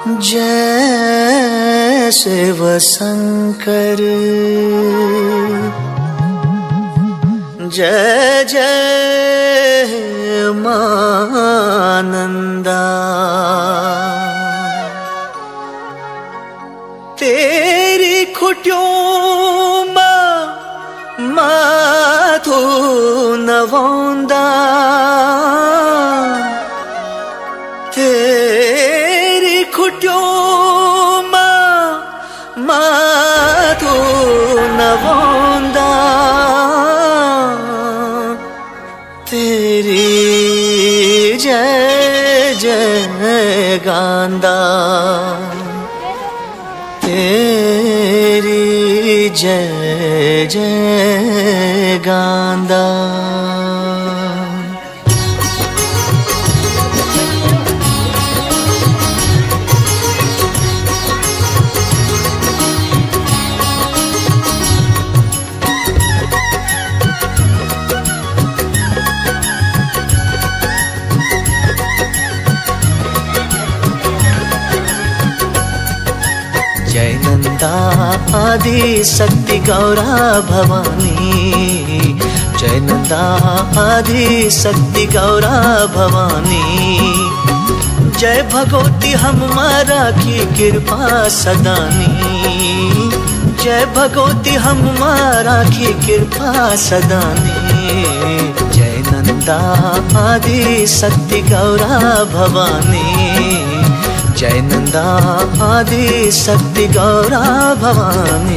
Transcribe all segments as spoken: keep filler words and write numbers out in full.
जय शिव शंकर, जय जय मानंदा। तेरी खुटियों माथो नवोंदा, तेरी खुटियों माथो नवोंदा, तेरी जय जय गांदा, तेरी जय जय गांदा। जय नंदा आदि शक्ति गौरा भवानी, जय नंदा आदि शक्ति गौरा भवानी। जय भगवती हमारा की कृपा सदानी, जय भगवती हमारा की कृपा सदानी। जय नंदा आदि शक्ति गौरा भवानी, जय नंदा आदि शक्ति गौरा भवानी।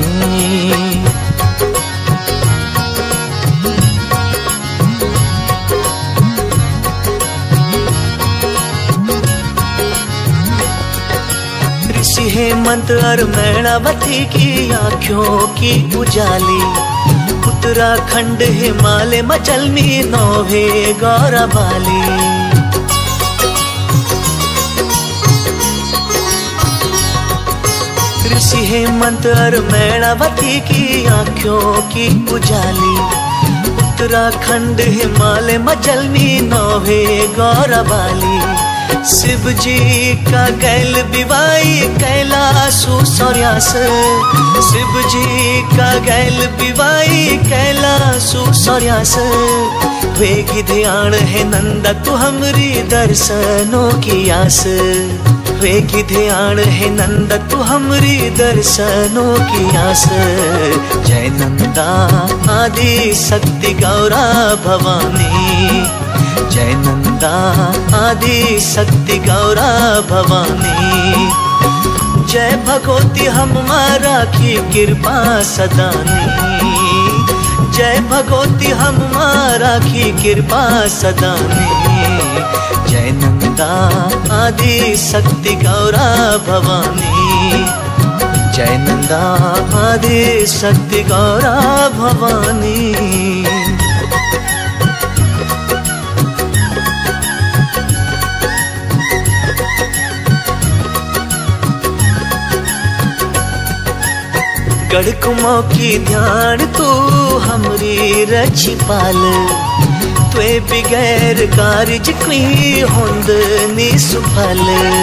ऋषि हेमंत और मैणावती की आँखों की उजाली, उत्तराखंड हिमालय मचलमी नौभे गौरा बाली। ऋषि हेमंत और मैणावती की आँखों की उजाली, उत्तराखंड हिमालय मचलमी नौभे गौरा बाली। शिव जी का गैल बिवाई कैलासु सौर्यास, शिव जी का गैल बिवाई कैलासु सौर्यास। वेगी ध्यान है नंदा तू हमरी दर्शनों की आस, वेगी ध्यान है नंदा तू हमरी दर्शनों की आस। जय नंदा आदि शक्ति गौरा भवानी, जय नंदा आदि शक्ति गौरा भवानी। जय भगवती हमारा की कृपा सदानी, जय भगवती हमारा की कृपा सदानी। जय नंदा आदि शक्ति गौरा भवानी, जय नंदा आदि शक्ति गौरा भवानी। गढ़कुमो की ध्यान तू हमरी रची पाल, त्वे बिगैर कारज की होंद नी सुफल।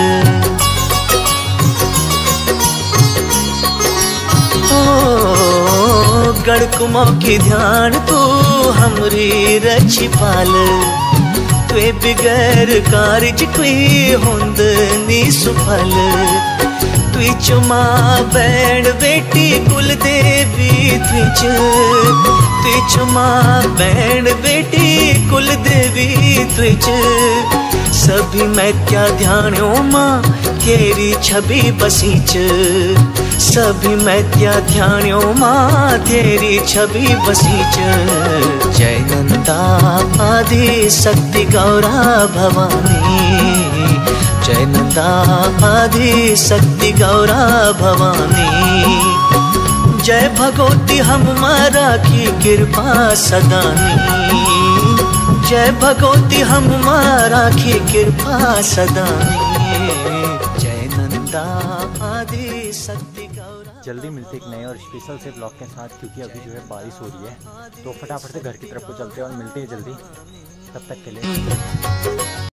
ओ गढ़कुमो की ध्यान तू हमरी रची पाल, त्वे बिगैर कारज की होंद नी सुफल। त्विच माँ बैण बेटी कुल देवी त्विच, त्विच माँ बैण बेटी कुल देवी त्विच। सभी मैत्या ध्यानो माँ तेरी छवि बसीच, सभी मैत्या ध्यानो माँ तेरी छवि बसीच। जय नंदा आदि शक्ति गौरा भवानी, जय नंदा आदि शक्ति गौरा भवानी। जय भगवती हमारा की कृपा सदानी, जय भगवती हमारा की कृपा सदानी। जय नंदा आदि शक्ति गौरा। जल्दी मिलते एक नए और स्पेशल से ब्लॉग के साथ, क्योंकि अभी जो है बारिश हो रही है, तो फटाफट से घर की तरफ को चलते हैं और मिलते हैं जल्दी। तब तक के लिए